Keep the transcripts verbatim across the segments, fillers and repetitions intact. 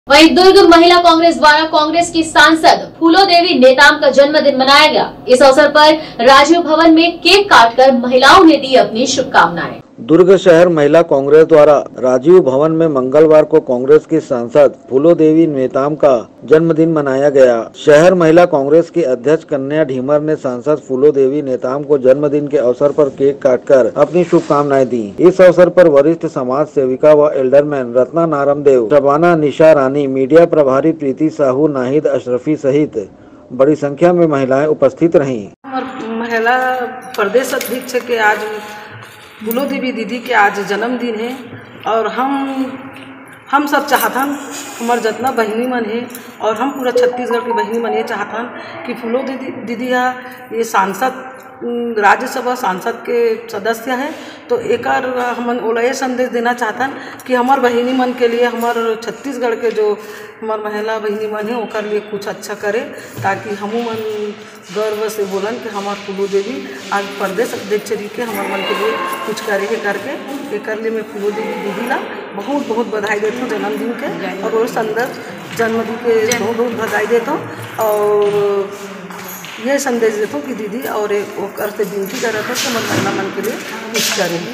वहीं दुर्ग महिला कांग्रेस द्वारा कांग्रेस की सांसद फूलो देवी नेताम का जन्मदिन मनाया गया। इस अवसर पर राजीव भवन में केक काटकर महिलाओं ने दी अपनी शुभकामनाएं। दुर्ग शहर महिला कांग्रेस द्वारा राजीव भवन में मंगलवार को कांग्रेस की सांसद फूलो देवी नेताम का जन्मदिन मनाया गया। शहर महिला कांग्रेस की अध्यक्ष कन्या ढीमर ने सांसद फूलो देवी नेताम को जन्मदिन के अवसर पर केक काटकर अपनी शुभकामनाएं दी। इस अवसर पर वरिष्ठ समाज सेविका व एल्डरमैन रत्ना नारमदेव, शबाना निशा रानी, मीडिया प्रभारी प्रीति साहू, नाहिद अशरफी सहित बड़ी संख्या में महिलाएं उपस्थित रहीं। महिला प्रदेश अध्यक्ष के आज फूलो देवी दीदी के आज जन्मदिन है और हम हम सब चाहतन हमार जितना बहनी मन है और हम पूरा छत्तीसगढ़ की बहनी मन ये चाहतन कि फूलो दीदी दीदी ये सांसद राज्यसभा सांसद के सदस्य है, तो एक हम ओला ये संदेश देना चाहतन कि हमार बहनी मन के लिए, हमार छत्तीसगढ़ के जो हमार महिला बहनी मन है ओकर लिए कुछ अच्छा करे, ताकि हमू मन गर्व से बोलन कि हमार फूलो देवी आज प्रदेश अध्यक्ष जी के हमार मन के लिए कुछ करे के करके एक लिए मैं फूलो देवी दीदी ला बहुत बहुत बधाई देता हूँ जन्मदिन के, और वो संदर्भ जन्मदिन के बहुत बहुत बधाई देता हूँ और ये संदेश देता हूँ कि दीदी और वो करते विनती कर रहा था कि हमारे महिला मन के लिए कुछ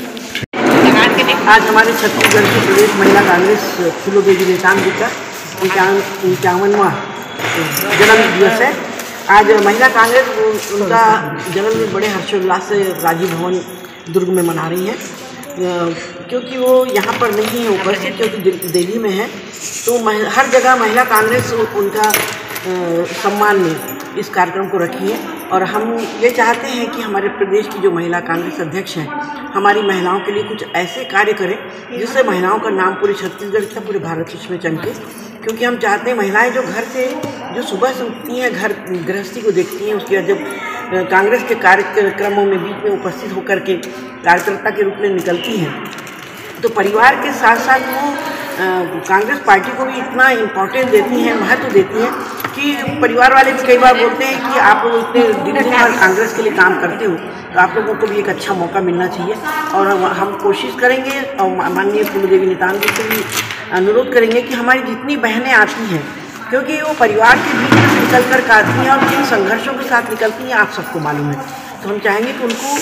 करें। आज हमारे छत्तीसगढ़ की प्रदेश महिला कांग्रेस फूलो देवी नेताम जी का इक्यावनवा जन्म दिवस है। आज महिला कांग्रेस उनका जन्मदिन बड़े हर्षोल्लास से राजीव भवन दुर्ग में मना रही है, क्योंकि वो यहाँ पर नहीं है उपस्थित, क्योंकि दिल्ली में है, तो हर जगह महिला कांग्रेस उनका सम्मान में इस कार्यक्रम को रखी है। और हम ये चाहते हैं कि हमारे प्रदेश की जो महिला कांग्रेस अध्यक्ष हैं हमारी महिलाओं के लिए कुछ ऐसे कार्य करें जिससे महिलाओं का नाम पूरे छत्तीसगढ़ के पूरे भारत देश में चमके, क्योंकि हम चाहते हैं महिलाएं जो घर से जो सुबह से उठती हैं, घर गृहस्थी को देखती हैं, उसके बाद जब कांग्रेस के कार्यक्रमों में बीच में उपस्थित होकर के कार्यकर्ता के रूप में निकलती हैं, तो परिवार के साथ साथ वो कांग्रेस पार्टी को भी इतना इम्पोर्टेंस देती हैं, महत्व देती हैं कि परिवार वाले भी कई बार बोलते हैं कि आप लोग इतने दिन भर कांग्रेस के लिए काम करते हो, तो आप लोगों को भी एक अच्छा मौका मिलना चाहिए। और हम कोशिश करेंगे और माननीय फूलो देवी नेताम जी से भी अनुरोध करेंगे कि हमारी जितनी बहनें आती हैं, क्योंकि वो परिवार के बीच में निकल कर आती हैं और जिन संघर्षों के साथ निकलती हैं आप सबको मालूम है, तो हम चाहेंगे कि उनको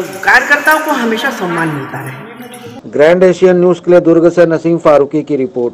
कार्यकर्ताओं को हमेशा सम्मान मिलता रहे। ग्रैंड एशियन न्यूज़ के लिए दुर्ग से नसीम फारूकी की रिपोर्ट।